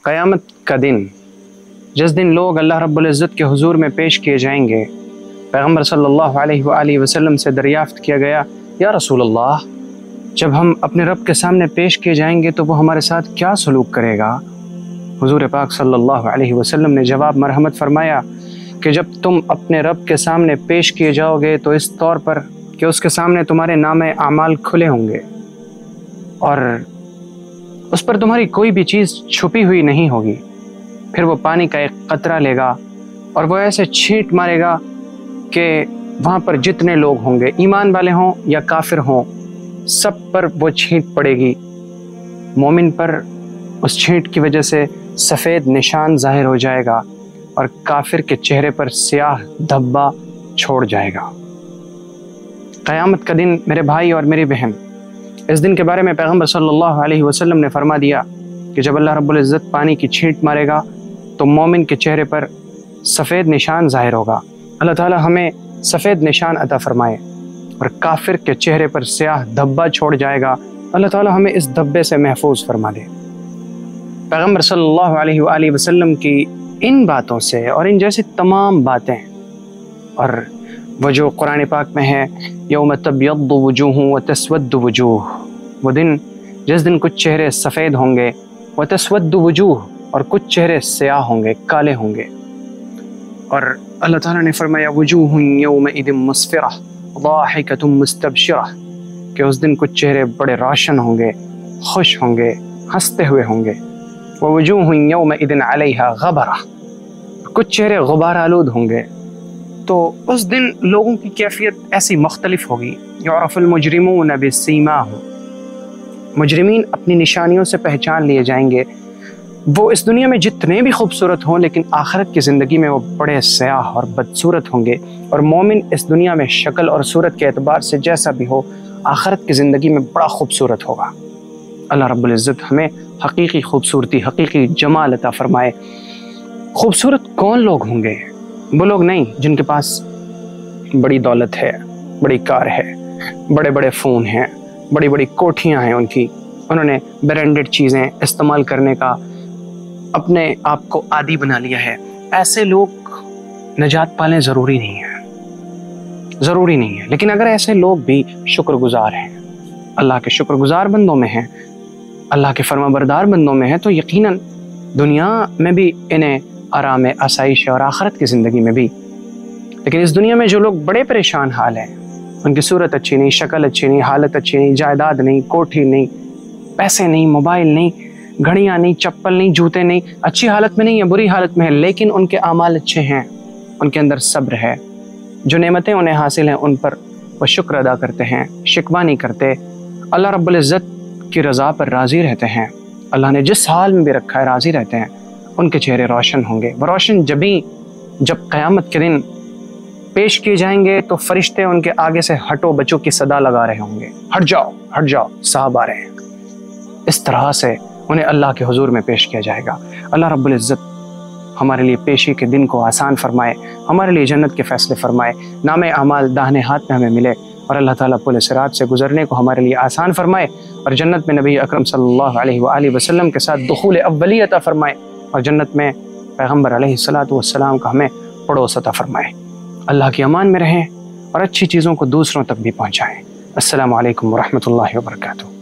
क़यामत का दिन, जिस दिन लोग अल्लाह रब्बुल इज़्ज़त के हुजूर में पेश किए जाएंगे, पैगम्बर सल्लल्लाहु अलैहि वसल्लम से दरियाफ़्त किया गया, या रसूल अल्लाह, जब हम अपने रब के सामने पेश किए जाएंगे तो वो हमारे साथ क्या सलूक करेगा? हुजूर पाक सल्लल्लाहु अलैहि वसल्लम ने जवाब मरहमत फरमाया कि जब तुम अपने रब के सामने पेश किए जाओगे तो इस तौर पर कि उसके सामने तुम्हारे नामे आमाल खुले होंगे और उस पर तुम्हारी कोई भी चीज़ छुपी हुई नहीं होगी। फिर वो पानी का एक कतरा लेगा और वो ऐसे छींट मारेगा कि वहाँ पर जितने लोग होंगे, ईमान वाले हों या काफिर हों, सब पर वो छींट पड़ेगी। मोमिन पर उस छींट की वजह से सफ़ेद निशान ज़ाहिर हो जाएगा और काफिर के चेहरे पर स्याह धब्बा छोड़ जाएगा। क़यामत का दिन मेरे भाई और मेरी बहन, इस दिन के बारे में पैगम्बर सल्लल्लाहु अलैहि वसल्लम ने फरमा दिया कि जब अल्लाह रब्बुल इज़्ज़त पानी की छींट मारेगा तो मोमिन के चेहरे पर सफ़ेद निशान ज़ाहिर होगा। अल्लाह ताला हमें सफ़ेद निशान अता फरमाए। और काफिर के चेहरे पर स्याह धब्बा छोड़ जाएगा, अल्लाह ताला हमें इस धब्बे से महफूज फरमा दे। पैगम्बर सल्लल्लाहु अलैहि वसल्लम की इन बातों से और इन जैसी तमाम बातें, और वो जो कुरान पाक में है, यौम तब्यद्दु वुजूह व तस्वद्दु वुजूह, वो दिन जिस दिन कुछ चेहरे सफ़ेद होंगे, व तस्वद्दु वुजूह, और कुछ चेहरे स्याह होंगे, काले होंगे। और अल्लाह ताला ने फरमाया वुजूह यौमइदिन मुस्फिरा ज़ाहिकतुम मुस्तबशिरा, कि उस दिन कुछ चेहरे बड़े रोशन होंगे, खुश होंगे, हंसते हुए होंगे। व वुजूह यौमइदिन अलैहा गबरा, कुछ चेहरे गुबार आलूद होंगे। तो उस दिन लोगों की कैफियत ऐसी मुख्तलिफ होगी। युरफ़ुल मुजरिमून बिसीमाहुम, मुजरिमीन अपनी निशानियों से पहचान लिए जाएंगे। वो इस दुनिया में जितने भी खूबसूरत हों, लेकिन आखिरत की ज़िंदगी में वो बड़े स्याह और बदसूरत होंगे। और मोमिन इस दुनिया में शक्ल और सूरत के एतबार से जैसा भी हो, आखिरत की ज़िंदगी में बड़ा खूबसूरत होगा। अल्लाह रब्बुल इज़्ज़त हमें हकीकी खूबसूरती, हकीकी जमाल अता फरमाए। खूबसूरत कौन लोग होंगे? वो लोग नहीं जिनके पास बड़ी दौलत है, बड़ी कार है, बड़े बड़े फ़ोन हैं, बड़ी बड़ी कोठियाँ हैं उनकी, उन्होंने ब्रांडेड चीज़ें इस्तेमाल करने का अपने आप को आदी बना लिया है। ऐसे लोग नजात पालें ज़रूरी नहीं है, ज़रूरी नहीं है। लेकिन अगर ऐसे लोग भी शुक्रगुजार हैं, अल्लाह के शुक्रगुजार बंदों में हैं, अल्लाह के फरमाबरदार बंदों में हैं, तो यकीनन दुनिया में भी इन्हें आराम आसाइश और आखिरत की ज़िंदगी में भी। लेकिन इस दुनिया में जो लोग बड़े परेशान हाल हैं, उनकी सूरत अच्छी नहीं, शक्ल अच्छी नहीं, हालत अच्छी नहीं, जायदाद नहीं, कोठी नहीं, पैसे नहीं, मोबाइल नहीं, घड़ियाँ नहीं, चप्पल नहीं, जूते नहीं, अच्छी हालत में नहीं है, बुरी हालत में है, लेकिन उनके आमाल अच्छे हैं, उनके अंदर सब्र है, जो नेमतें उन्हें हासिल हैं उन पर वो शुक्र अदा करते हैं, शिकवा नहीं करते, अल्लाह रब्बुल इज़्ज़त की रज़ा पर राज़ी रहते हैं, अल्लाह ने जिस हाल में भी रखा है राज़ी रहते हैं, उनके चेहरे रोशन होंगे। वो रोशन जब क़यामत के दिन पेश किए जाएंगे तो फरिश्ते उनके आगे से हटो बच्चों की सदा लगा रहे होंगे, हट जाओ, साहब आ रहे हैं। इस तरह से उन्हें अल्लाह के हुजूर में पेश किया जाएगा। अल्लाह रब्बुल इज़्ज़त हमारे लिए पेशी के दिन को आसान फरमाए, हमारे लिए जन्नत के फ़ैसले फरमाए, नामे अमाल दाहिने हाथ में हमें मिले, और अल्लाह ताला पुल सिरात से गुजरने को हमारे लिए आसान फरमाए, और जन्नत में नबी अकरम सल्लल्लाहु अलैहि वसल्लम के साथ दुखूल अव्वली अता फरमाए, और जन्नत में पैगम्बर अलैहिस्सलातु वस्सलाम का हमें पड़ोस अता फरमाए। अल्लाह की अमान में रहें और अच्छी चीज़ों को दूसरों तक भी पहुँचाएँ। अस्सलामु अलैकुम व रहमतुल्लाहि व बरकातुहू।